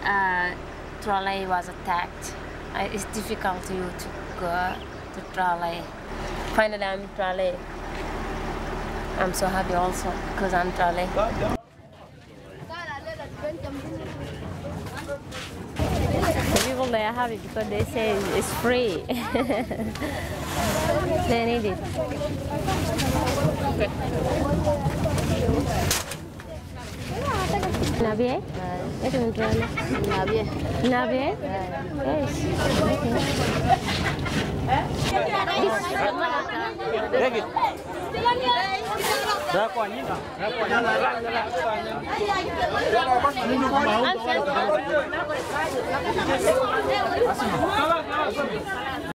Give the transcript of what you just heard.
Turalei was attacked. It's difficult to go to Turalei. Finally, I'm in Turalei. I'm so happy also because I'm Turalei. The people they are happy because they say it's free. They need it. Abyei? Itu menjual. Abyei. Abyei? Yes. Okay. Berapa